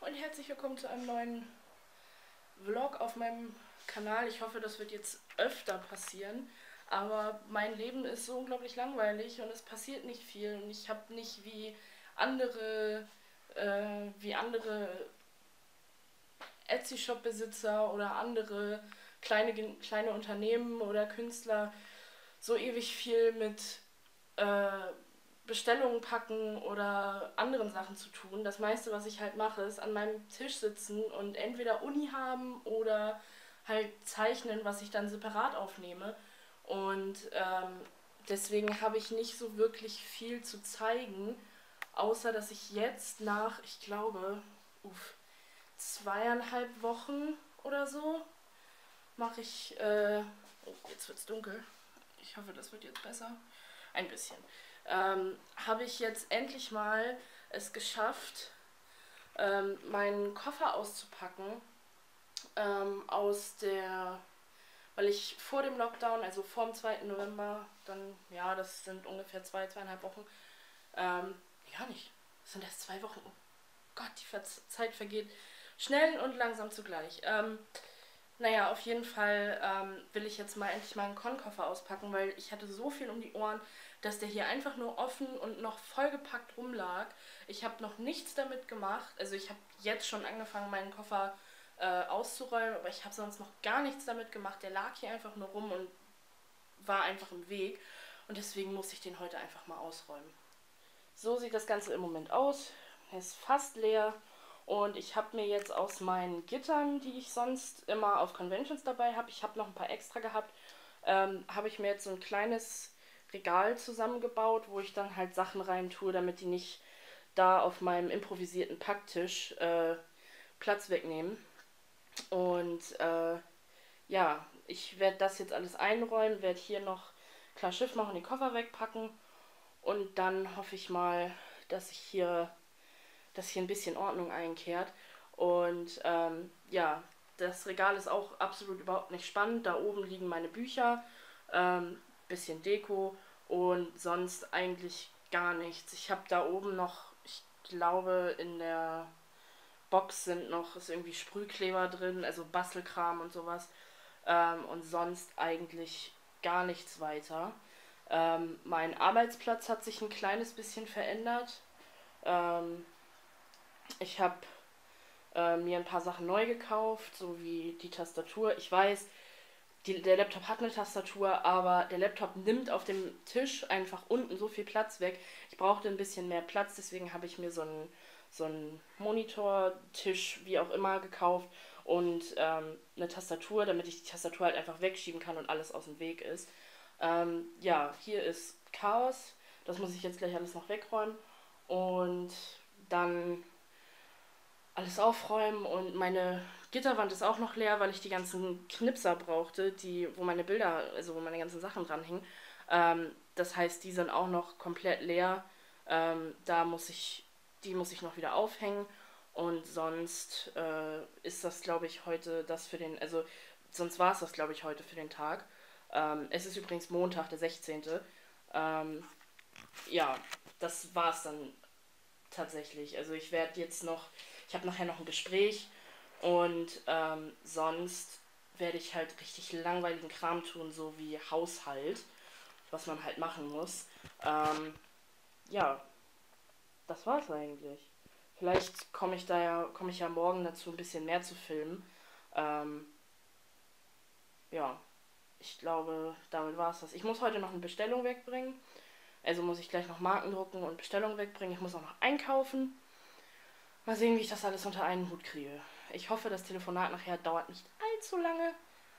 und herzlich willkommen zu einem neuen Vlog auf meinem Kanal. Ich hoffe, das wird jetzt öfter passieren, aber mein Leben ist so unglaublich langweilig und es passiert nicht viel und ich habe nicht andere Etsy-Shop-Besitzer oder andere kleine Unternehmen oder Künstler so ewig viel mit Bestellungen packen oder anderen Sachen zu tun. Das meiste, was ich halt mache, ist an meinem Tisch sitzen und entweder Uni haben oder halt zeichnen, was ich dann separat aufnehme. Und deswegen habe ich nicht so wirklich viel zu zeigen, außer dass ich jetzt nach, ich glaube, 2,5 Wochen oder so mache ich, oh, jetzt wird's dunkel. Ich hoffe, das wird jetzt besser. Ein bisschen. Habe ich jetzt endlich mal es geschafft, meinen Koffer auszupacken, weil ich vor dem Lockdown, also vor dem 2. November, dann, ja, das sind ungefähr 2,5 Wochen, gar nicht, das sind erst 2 Wochen, oh Gott, die Zeit vergeht schnell und langsam zugleich. Naja, auf jeden Fall will ich jetzt mal endlich meinen Con-Koffer auspacken, weil ich hatte so viel um die Ohren, dass der hier einfach nur offen und noch vollgepackt rumlag. Ich habe noch nichts damit gemacht. Also ich habe jetzt schon angefangen, meinen Koffer auszuräumen, aber ich habe sonst noch gar nichts damit gemacht. Der lag hier einfach nur rum und war einfach im Weg. Und deswegen musste ich den heute einfach mal ausräumen. So sieht das Ganze im Moment aus. Er ist fast leer. Und ich habe mir jetzt aus meinen Gittern, die ich sonst immer auf Conventions dabei habe, ich habe noch ein paar extra gehabt, habe ich mir jetzt so ein kleines Regal zusammengebaut, wo ich dann halt Sachen rein tue, damit die nicht da auf meinem improvisierten Packtisch Platz wegnehmen. Und ja, ich werde das jetzt alles einräumen, werde hier noch klar Schiff machen, den Koffer wegpacken und dann hoffe ich mal, dass hier ein bisschen Ordnung einkehrt. Und ja, das Regal ist auch absolut überhaupt nicht spannend. Da oben liegen meine Bücher, bisschen Deko und sonst eigentlich gar nichts. Ich habe da oben noch, ich glaube in der Box ist irgendwie Sprühkleber drin, also Bastelkram und sowas. Und sonst eigentlich gar nichts weiter. Mein Arbeitsplatz hat sich ein kleines bisschen verändert. Ich habe mir ein paar Sachen neu gekauft, so wie die Tastatur. Ich weiß, der Laptop hat eine Tastatur, aber der Laptop nimmt auf dem Tisch einfach unten so viel Platz weg. Ich brauchte ein bisschen mehr Platz, deswegen habe ich mir so einen Monitortisch, wie auch immer, gekauft und eine Tastatur, damit ich die Tastatur halt einfach wegschieben kann und alles aus dem Weg ist. Ja, hier ist Chaos. Das muss ich jetzt gleich alles noch wegräumen und dann alles aufräumen und meine Gitterwand ist auch noch leer, weil ich die ganzen Knipser brauchte, wo meine Bilder, also wo meine ganzen Sachen dran hingen. Das heißt, die sind auch noch komplett leer. Die muss ich noch wieder aufhängen und sonst ist das, glaube ich, heute sonst war es das, glaube ich, heute für den Tag. Es ist übrigens Montag, der 16. Ja, das war es dann tatsächlich. Also ich habe nachher noch ein Gespräch und sonst werde ich halt richtig langweiligen Kram tun, so wie Haushalt, was man halt machen muss. Ja, das war's eigentlich. Vielleicht komme ich ja morgen dazu, ein bisschen mehr zu filmen. Ja, ich glaube, damit war's das. Ich muss heute noch eine Bestellung wegbringen. Also muss ich gleich noch Marken drucken und Bestellungen wegbringen. Ich muss auch noch einkaufen. Mal sehen, wie ich das alles unter einen Hut kriege. Ich hoffe, das Telefonat nachher dauert nicht allzu lange.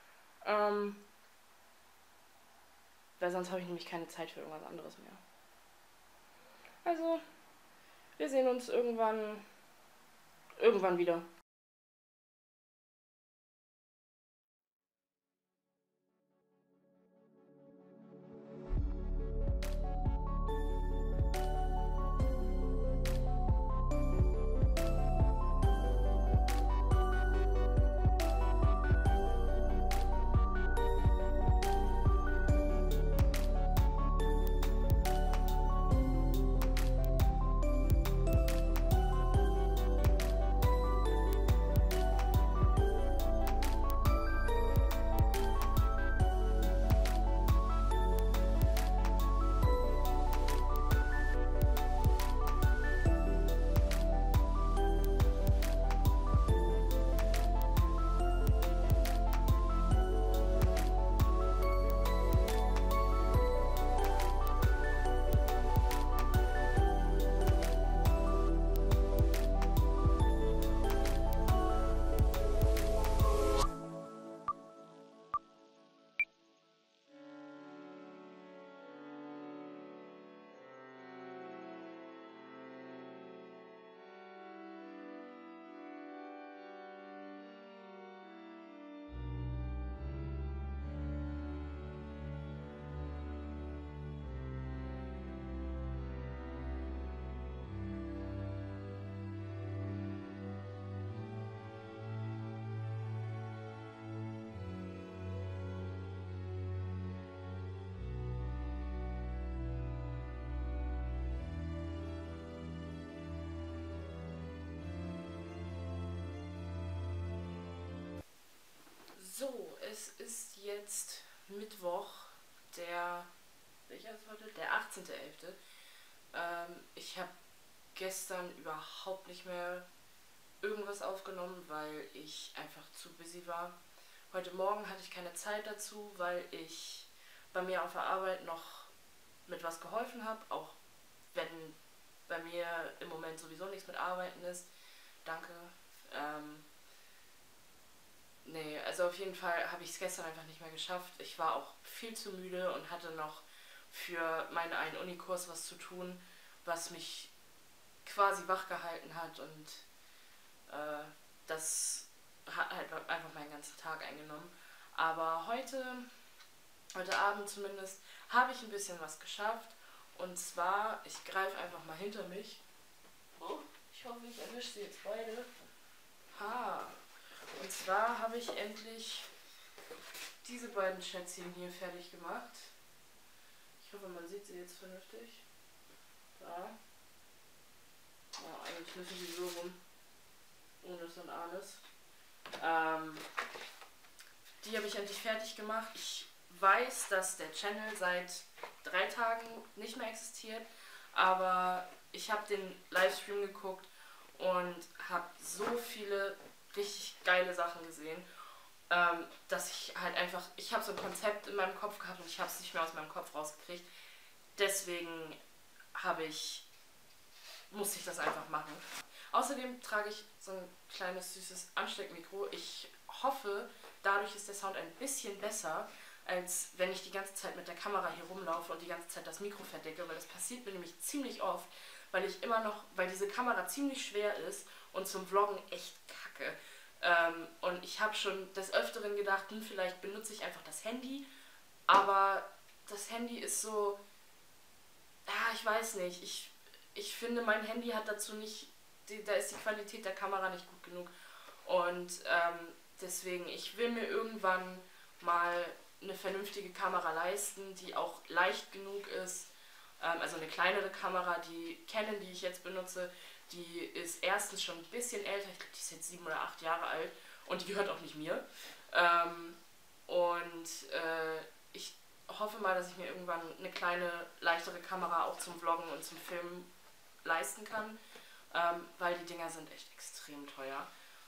Weil sonst habe ich nämlich keine Zeit für irgendwas anderes mehr. Also, wir sehen uns irgendwann wieder. es ist jetzt Mittwoch, welcher ist heute? Der 18.11. Ich habe gestern überhaupt nicht mehr irgendwas aufgenommen, weil ich einfach zu busy war. Heute Morgen hatte ich keine Zeit dazu, weil ich bei mir auf der Arbeit noch mit was geholfen habe, auch wenn bei mir im Moment sowieso nichts mit Arbeiten ist. Danke. Nee, also auf jeden Fall habe ich es gestern einfach nicht mehr geschafft. Ich war auch viel zu müde und hatte noch für meinen einen Unikurs was zu tun, was mich quasi wach gehalten hat und das hat halt einfach meinen ganzen Tag eingenommen. Aber heute Abend zumindest, habe ich ein bisschen was geschafft. Und zwar, ich greife einfach mal hinter mich. Oh, ich hoffe, ich erwische sie jetzt beide. Ha. Und zwar habe ich endlich diese beiden Schätzchen hier fertig gemacht. Ich hoffe, man sieht sie jetzt vernünftig. Da. Ja, eigentlich müssen sie so rum. Ohne und alles. Die habe ich endlich fertig gemacht. Ich weiß, dass der Channel seit 3 Tagen nicht mehr existiert, aber ich habe den Livestream geguckt und habe so viele richtig geile Sachen gesehen, dass ich halt einfach, ich habe so ein Konzept in meinem Kopf gehabt und ich habe es nicht mehr aus meinem Kopf rausgekriegt. Deswegen musste ich das einfach machen. Außerdem trage ich so ein kleines süßes Ansteckmikro. Ich hoffe, dadurch ist der Sound ein bisschen besser, als wenn ich die ganze Zeit mit der Kamera hier rumlaufe und die ganze Zeit das Mikro verdecke, weil das passiert mir nämlich ziemlich oft, weil diese Kamera ziemlich schwer ist und zum Vloggen echt kacke. Und ich habe schon des Öfteren gedacht, vielleicht benutze ich einfach das Handy, aber das Handy ist so, ich weiß nicht, ich finde, mein Handy hat dazu nicht, da ist die Qualität der Kamera nicht gut genug und deswegen, ich will mir irgendwann mal eine vernünftige Kamera leisten, die auch leicht genug ist, also eine kleinere Kamera. Die Canon, die ich jetzt benutze, die ist erstens schon ein bisschen älter, ich glaube, die ist jetzt 7 oder 8 Jahre alt und die gehört auch nicht mir. Ich hoffe mal, dass ich mir irgendwann eine kleine, leichtere Kamera auch zum Vloggen und zum Filmen leisten kann, weil die Dinger sind echt extrem teuer.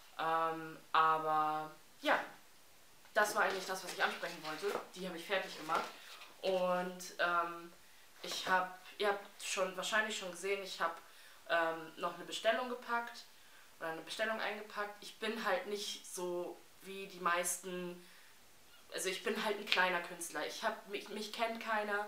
Aber ja, das war eigentlich das, was ich ansprechen wollte. Die habe ich fertig gemacht. Und ihr habt wahrscheinlich schon gesehen, ich habe noch eine Bestellung gepackt oder eine Bestellung eingepackt. Ich bin halt nicht so wie die meisten, also ich bin halt ein kleiner Künstler. Mich kennt keiner.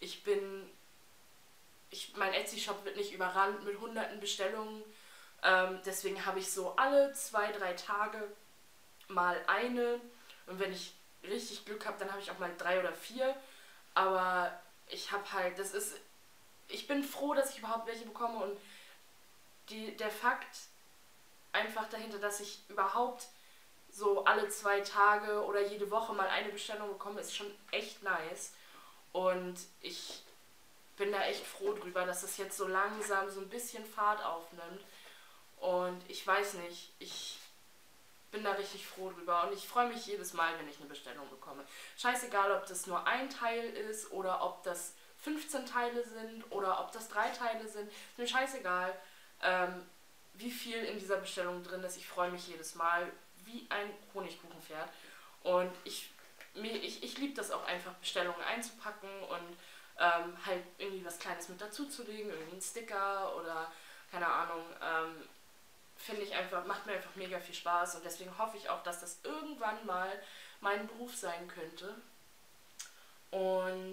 Mein Etsy-Shop wird nicht überrannt mit hunderten Bestellungen. Deswegen habe ich so alle 2, 3 Tage mal eine. Und wenn ich richtig Glück habe, dann habe ich auch mal 3 oder 4. Aber ich habe halt, ich bin froh, dass ich überhaupt welche bekomme und der Fakt einfach dahinter, dass ich überhaupt so alle 2 Tage oder jede Woche mal eine Bestellung bekomme, ist schon echt nice. Und ich bin da echt froh drüber, dass es jetzt so langsam so ein bisschen Fahrt aufnimmt. Und ich weiß nicht, ich bin da richtig froh drüber und ich freue mich jedes Mal, wenn ich eine Bestellung bekomme. Scheißegal, ob das nur ein Teil ist oder ob das 15 Teile sind oder ob das 3 Teile sind. Ist mir scheißegal, wie viel in dieser Bestellung drin ist. Ich freue mich jedes Mal wie ein Honigkuchenpferd. Und ich liebe das auch einfach, Bestellungen einzupacken und halt irgendwie was Kleines mit dazu zu legen, irgendwie einen Sticker oder keine Ahnung. Finde ich einfach, macht mir einfach mega viel Spaß und deswegen hoffe ich auch, dass das irgendwann mal mein Beruf sein könnte. Und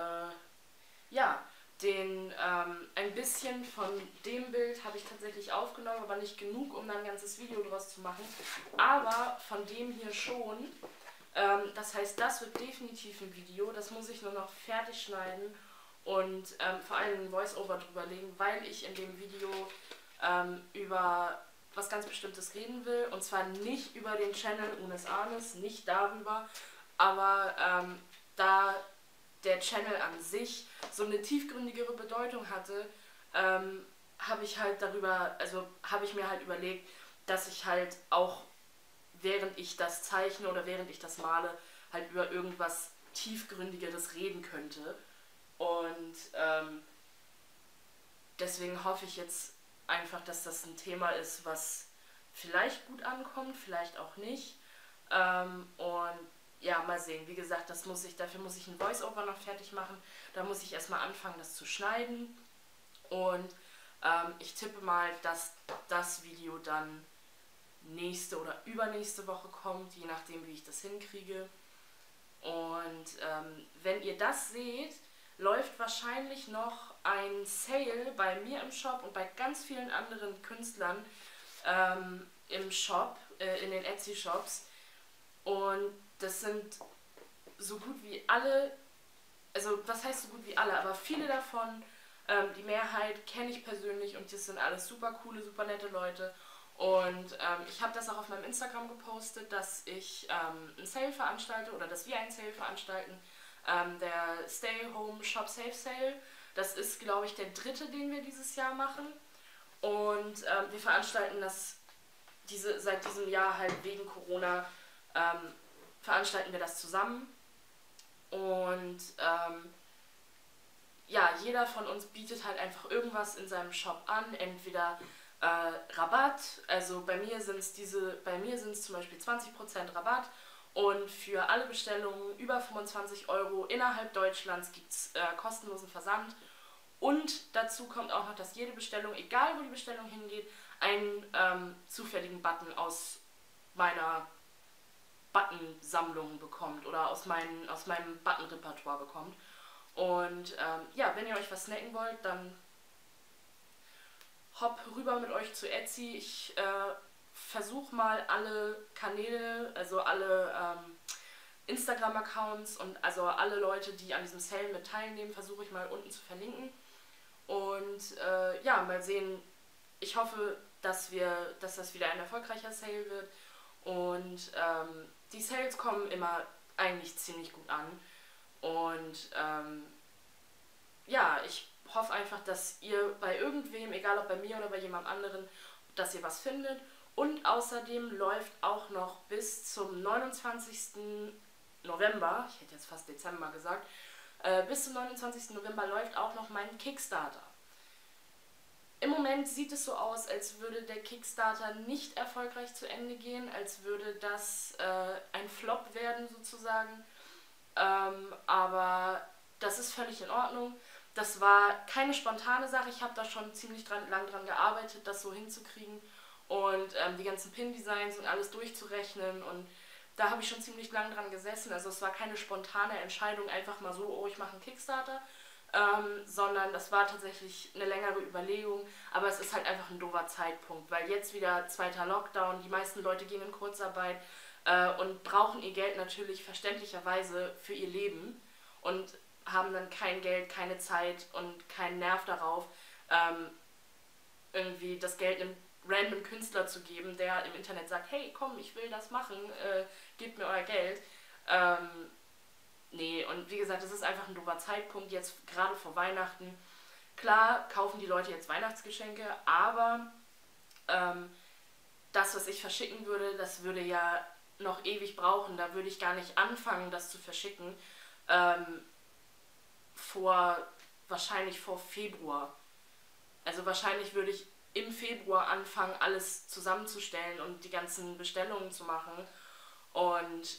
ein bisschen von dem Bild habe ich tatsächlich aufgenommen, aber nicht genug, um dann ein ganzes Video draus zu machen. Aber von dem hier schon. Das heißt, das wird definitiv ein Video. Das muss ich nur noch fertig schneiden und vor allem ein Voice-Over drüber legen, weil ich in dem Video über was ganz Bestimmtes reden will. Und zwar nicht über den Channel Unes Arnes, nicht darüber, aber da der Channel an sich so eine tiefgründigere Bedeutung hatte, habe ich mir halt überlegt, dass ich halt auch während ich das zeichne oder während ich das male, halt über irgendwas Tiefgründigeres reden könnte. Und deswegen hoffe ich jetzt einfach, dass das ein Thema ist, was vielleicht gut ankommt, vielleicht auch nicht. Und ja, mal sehen. Wie gesagt, dafür muss ich ein Voice-Over noch fertig machen. Da muss ich erstmal anfangen, das zu schneiden. Und ich tippe mal, dass das Video dann nächste oder übernächste Woche kommt, je nachdem, wie ich das hinkriege. Und wenn ihr das seht, läuft wahrscheinlich noch ein Sale bei mir im Shop und bei ganz vielen anderen Künstlern im Shop, in den Etsy-Shops. Und das sind so gut wie alle, also was heißt so gut wie alle, aber viele davon, die Mehrheit kenne ich persönlich und das sind alles super coole, super nette Leute. Und ich habe das auch auf meinem Instagram gepostet, dass ich einen Sale veranstalte oder dass wir einen Sale veranstalten. Der Stay Home Shop Safe Sale. Das ist, glaube ich, der dritte, den wir dieses Jahr machen. Und wir veranstalten das seit diesem Jahr halt wegen Corona, veranstalten wir das zusammen. Und ja, jeder von uns bietet halt einfach irgendwas in seinem Shop an, entweder Rabatt, also bei mir sind es zum Beispiel 20% Rabatt und für alle Bestellungen über 25 € innerhalb Deutschlands gibt es kostenlosen Versand und dazu kommt auch noch, dass jede Bestellung, egal wo die Bestellung hingeht, einen zufälligen Button aus meiner Button-Sammlung bekommt oder aus meinem Button-Repertoire bekommt. Und ja, wenn ihr euch was snacken wollt, dann hopp rüber mit euch zu Etsy. Ich versuche mal alle Kanäle, also alle Instagram-Accounts und also alle Leute, die an diesem Sale mit teilnehmen, versuche ich mal unten zu verlinken. Und ja, mal sehen. Ich hoffe, dass das wieder ein erfolgreicher Sale wird. Und die Sales kommen immer eigentlich ziemlich gut an. Und ja, ich hoffe einfach, dass ihr bei irgendwem, egal ob bei mir oder bei jemand anderen, dass ihr was findet. Und außerdem läuft auch noch bis zum 29. November, ich hätte jetzt fast Dezember gesagt, bis zum 29. November läuft auch noch mein Kickstarter. Im Moment sieht es so aus, als würde der Kickstarter nicht erfolgreich zu Ende gehen, als würde das ein Flop werden sozusagen. Aber das ist völlig in Ordnung. Das war keine spontane Sache. Ich habe da schon ziemlich lang dran gearbeitet, das so hinzukriegen und die ganzen Pin-Designs und alles durchzurechnen. Und da habe ich schon ziemlich lang dran gesessen. Also es war keine spontane Entscheidung, einfach mal so, oh, ich mache einen Kickstarter. Sondern das war tatsächlich eine längere Überlegung, aber es ist halt einfach ein doofer Zeitpunkt, weil jetzt wieder zweiter Lockdown, die meisten Leute gehen in Kurzarbeit und brauchen ihr Geld natürlich verständlicherweise für ihr Leben und haben dann kein Geld, keine Zeit und keinen Nerv darauf, irgendwie das Geld einem random Künstler zu geben, der im Internet sagt, hey, komm, ich will das machen, gebt mir euer Geld. Nee, und wie gesagt, es ist einfach ein doofer Zeitpunkt, jetzt gerade vor Weihnachten. Klar kaufen die Leute jetzt Weihnachtsgeschenke, aber das, was ich verschicken würde, das würde ja noch ewig brauchen. Da würde ich gar nicht anfangen, das zu verschicken, wahrscheinlich vor Februar. Also wahrscheinlich würde ich im Februar anfangen, alles zusammenzustellen und die ganzen Bestellungen zu machen und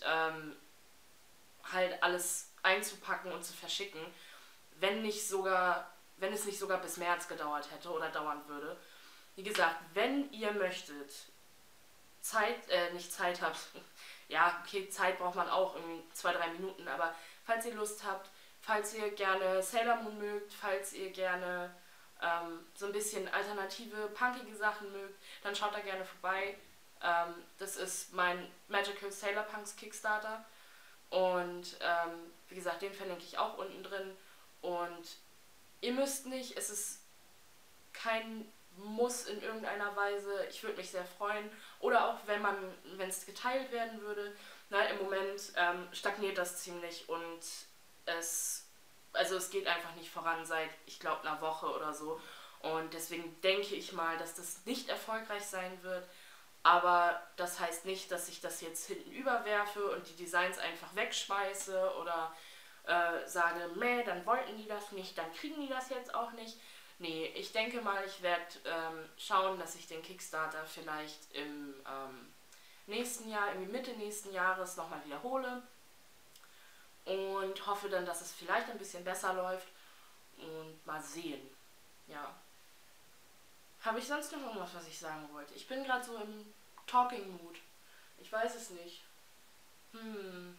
halt alles einzupacken und zu verschicken, wenn es nicht sogar bis März gedauert hätte oder dauern würde. Wie gesagt, wenn ihr möchtet, nicht Zeit habt, ja, okay, Zeit braucht man auch, irgendwie 2-3 Minuten, aber falls ihr Lust habt, falls ihr gerne Sailor Moon mögt, falls ihr gerne so ein bisschen alternative, punkige Sachen mögt, dann schaut da gerne vorbei. Das ist mein Magical Sailor Punks Kickstarter. Und wie gesagt, den verlinke ich auch unten drin. Und ihr müsst nicht, es ist kein Muss in irgendeiner Weise. Ich würde mich sehr freuen. Oder auch wenn es geteilt werden würde. Na, im Moment stagniert das ziemlich und es geht einfach nicht voran seit, ich glaube, einer Woche oder so. Und deswegen denke ich mal, dass das nicht erfolgreich sein wird. Aber das heißt nicht, dass ich das jetzt hinten überwerfe und die Designs einfach wegschmeiße oder sage, meh, dann wollten die das nicht, dann kriegen die das jetzt auch nicht. Nee, ich denke mal, ich werde schauen, dass ich den Kickstarter vielleicht im nächsten Jahr, irgendwie Mitte nächsten Jahres nochmal wiederhole und hoffe dann, dass es vielleicht ein bisschen besser läuft und mal sehen. Ja. Habe ich sonst noch irgendwas, was ich sagen wollte? Ich bin gerade so im Talking-Mood. Ich weiß es nicht. Hm.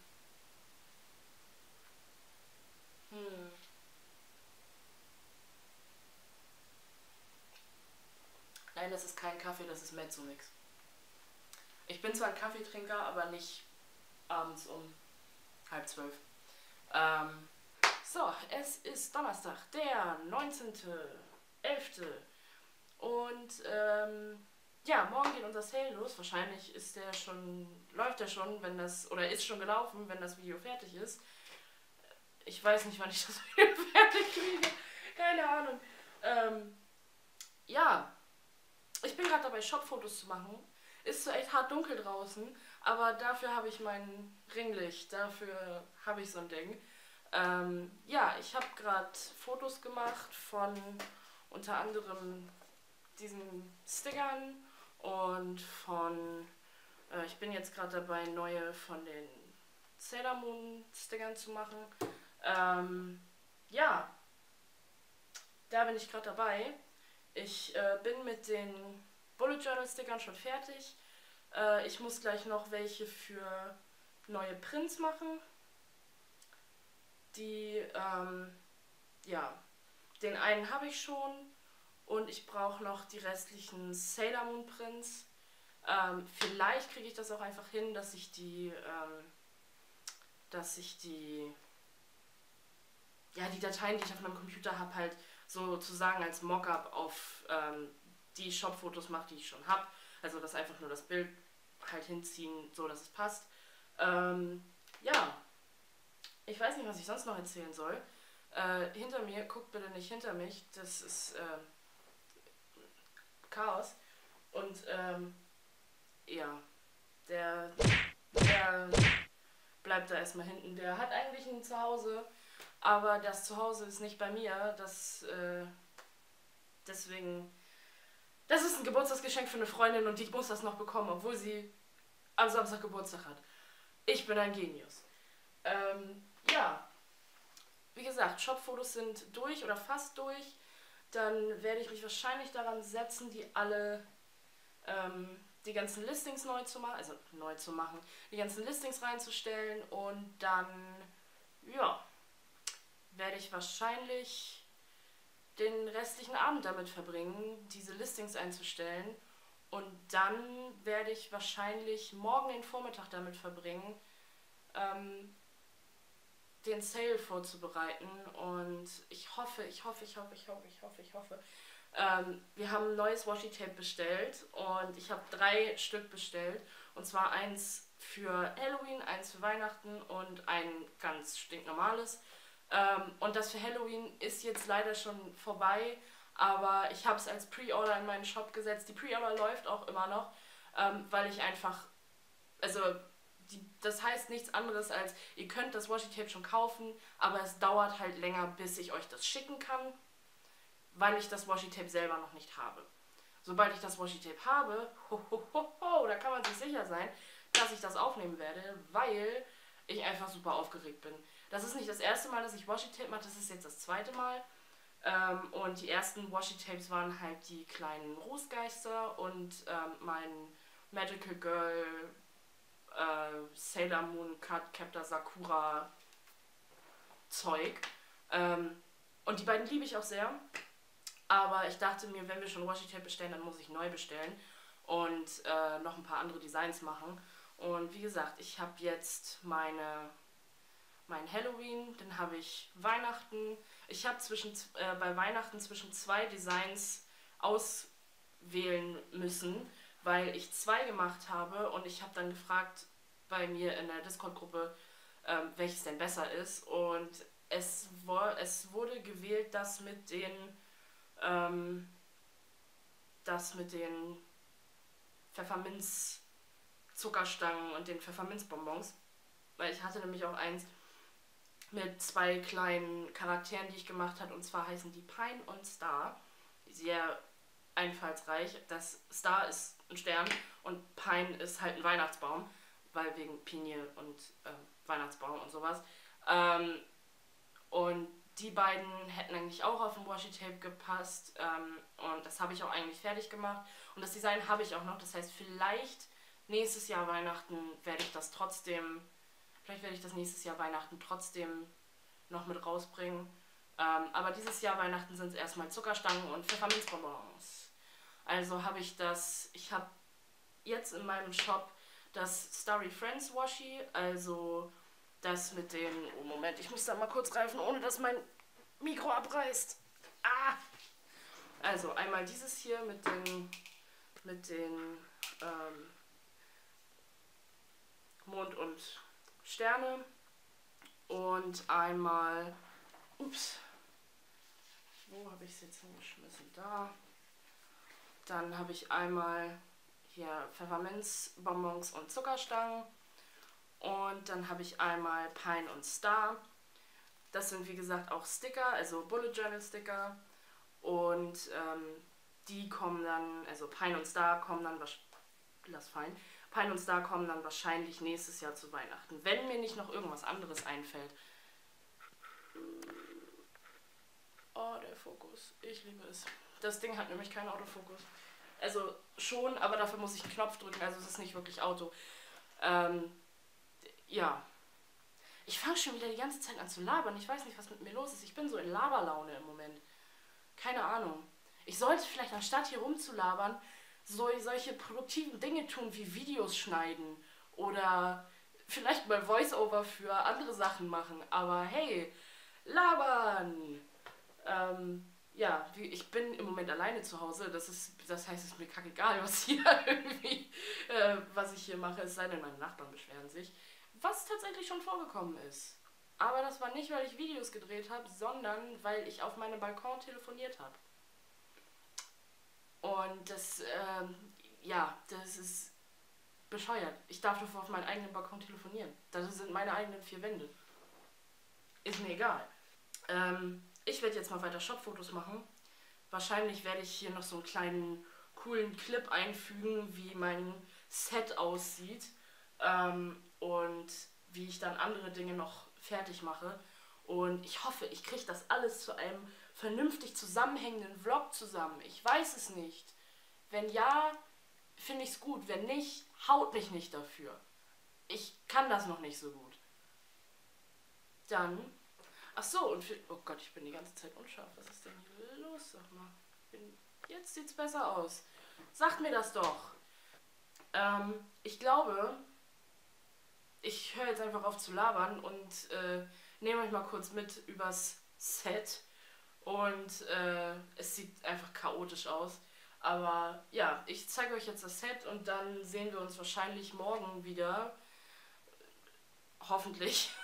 Hm. Nein, das ist kein Kaffee, das ist Mezzomix. Ich bin zwar ein Kaffeetrinker, aber nicht abends um 11:30. Ähm, so, es ist Donnerstag, der 19.11. Und ja, morgen geht unser Sale los. Wahrscheinlich ist der schon, läuft der schon, wenn das, oder ist schon gelaufen, wenn das Video fertig ist. Ich weiß nicht, wann ich das Video fertig kriege. Keine Ahnung. Ja, ich bin gerade dabei, Shop-Fotos zu machen. Ist zwar echt hart dunkel draußen, aber dafür habe ich mein Ringlicht. Dafür habe ich so ein Ding. Ja, ich habe gerade Fotos gemacht von unter anderem diesen Stickern und von, ich bin jetzt gerade dabei, neue von den Sailor Moon Stickern zu machen. Ja, da bin ich gerade dabei. Ich bin mit den Bullet Journal Stickern schon fertig. Ich muss gleich noch welche für neue Prints machen. Die, ja, den einen habe ich schon und ich brauche noch die restlichen Sailor Moon Prints. Vielleicht kriege ich das auch einfach hin, dass ich die, ja, die Dateien, die ich auf meinem Computer habe, halt sozusagen als Mockup auf die Shop-Fotos mache, die ich schon habe. Also das einfach nur das Bild halt hinziehen, so dass es passt. Ja, ich weiß nicht, was ich sonst noch erzählen soll. Hinter mir, guckt bitte nicht hinter mich, das ist Chaos. Und ja, der bleibt da erstmal hinten. Der hat eigentlich ein Zuhause, aber das Zuhause ist nicht bei mir. Deswegen, das ist ein Geburtstagsgeschenk für eine Freundin und die muss das noch bekommen, obwohl sie am Samstag Geburtstag hat. Ich bin ein Genius. Ja, wie gesagt, Shop-Fotos sind durch oder fast durch. Dann werde ich mich wahrscheinlich daran setzen, die ganzen Listings neu zu machen, die ganzen Listings reinzustellen und dann, ja, werde ich wahrscheinlich den restlichen Abend damit verbringen, diese Listings einzustellen und dann werde ich wahrscheinlich morgen den Vormittag damit verbringen, den Sale vorzubereiten und ich hoffe, wir haben ein neues Washi-Tape bestellt und ich habe 3 Stück bestellt. Und zwar eins für Halloween, eins für Weihnachten und ein ganz stinknormales. Und das für Halloween ist jetzt leider schon vorbei, aber ich habe es als Pre-Order in meinen Shop gesetzt. Die Pre-Order läuft auch immer noch, weil ich einfach, also das heißt nichts anderes als, ihr könnt das Washi-Tape schon kaufen, aber es dauert halt länger, bis ich euch das schicken kann, weil ich das Washi-Tape selber noch nicht habe. Sobald ich das Washi-Tape habe, da kann man sich sicher sein, dass ich das aufnehmen werde, weil ich einfach super aufgeregt bin. Das ist nicht das erste Mal, dass ich Washi-Tape mache, das ist jetzt das zweite Mal. Und die ersten Washi-Tapes waren halt die kleinen Rußgeister und mein Magical Girl Sailor Moon Cardcaptor Sakura Zeug. Und die beiden liebe ich auch sehr. Aber ich dachte mir, wenn wir schon Washi-Tape bestellen, dann muss ich neu bestellen und noch ein paar andere Designs machen. Und wie gesagt, ich habe jetzt mein Halloween, dann habe ich Weihnachten. Ich habe bei Weihnachten zwischen 2 Designs auswählen müssen, weil ich 2 gemacht habe und ich habe dann gefragt bei mir in der Discord-Gruppe, welches denn besser ist. Und es wurde gewählt, das mit den Pfefferminz-Zuckerstangen und den Pfefferminzbonbons. Weil ich hatte nämlich auch eins mit 2 kleinen Charakteren, die ich gemacht habe. Und zwar heißen die Pine und Star. Sehr einfallsreich. Das Star ist ein Stern und Pine ist halt ein Weihnachtsbaum. Weil wegen Pinie und Weihnachtsbaum und sowas. Und die beiden hätten eigentlich auch auf dem Washi-Tape gepasst. Und das habe ich auch eigentlich fertig gemacht. Und das Design habe ich auch noch. Das heißt, vielleicht nächstes Jahr Weihnachten werde ich das trotzdem... Vielleicht werde ich das nächstes Jahr Weihnachten trotzdem noch mit rausbringen. Aber dieses Jahr Weihnachten sind es erstmal Zuckerstangen und Pfefferminzbonbons. Also habe ich das... Ich habe jetzt in meinem Shop das Starry Friends Washi, also das mit den... Oh Moment, ich muss da mal kurz greifen, ohne dass mein Mikro abreißt. Ah! Also einmal dieses hier mit den Mond und Sterne und einmal... Ups. Wo habe ich es jetzt hingeschmissen? Da. Dann habe ich einmal hier Pfefferminzbonbons und Zuckerstangen. Und dann habe ich einmal Pine und Star. Das sind wie gesagt auch Sticker, also Bullet Journal Sticker. Und die kommen dann, also Pine und Star kommen dann, lass fallen, Pine und Star kommen dann wahrscheinlich nächstes Jahr zu Weihnachten. Wenn mir nicht noch irgendwas anderes einfällt. Oh, der Fokus. Ich liebe es. Das Ding hat nämlich keinen Autofokus. Also schon, aber dafür muss ich einen Knopf drücken, also es ist nicht wirklich Auto. Ja. Ich fange schon wieder die ganze Zeit an zu labern. Ich weiß nicht, was mit mir los ist. Ich bin so in Laberlaune im Moment. Keine Ahnung. Ich sollte vielleicht anstatt hier rumzulabern, solche produktiven Dinge tun, wie Videos schneiden oder vielleicht mal Voice-Over für andere Sachen machen. Aber hey, labern! Ja, ich bin im Moment alleine zu Hause. Das heißt, es ist mir kackegal, was hier irgendwie, was ich hier mache. Es sei denn, meine Nachbarn beschweren sich. Was tatsächlich schon vorgekommen ist. Aber das war nicht, weil ich Videos gedreht habe, sondern weil ich auf meinem Balkon telefoniert habe. Und das, ja, das ist bescheuert. Ich darf doch auf meinem eigenen Balkon telefonieren. Das sind meine eigenen 4 Wände. Ist mir egal. Ich werde jetzt mal weiter Shop-Fotos machen. Wahrscheinlich werde ich hier noch so einen kleinen, coolen Clip einfügen, wie mein Set aussieht. Und wie ich dann andere Dinge noch fertig mache. Und ich hoffe, ich kriege das alles zu einem vernünftig zusammenhängenden Vlog zusammen. Ich weiß es nicht. Wenn ja, finde ich es gut. Wenn nicht, haut mich nicht dafür. Ich kann das noch nicht so gut. Dann... Ach so, und oh Gott, ich bin die ganze Zeit unscharf. Was ist denn hier los? Sag mal. Jetzt sieht's besser aus. Sagt mir das doch. Ich glaube, ich höre jetzt einfach auf zu labern und nehme euch mal kurz mit übers Set. Und es sieht einfach chaotisch aus. Aber ja, ich zeige euch jetzt das Set und dann sehen wir uns wahrscheinlich morgen wieder. Hoffentlich.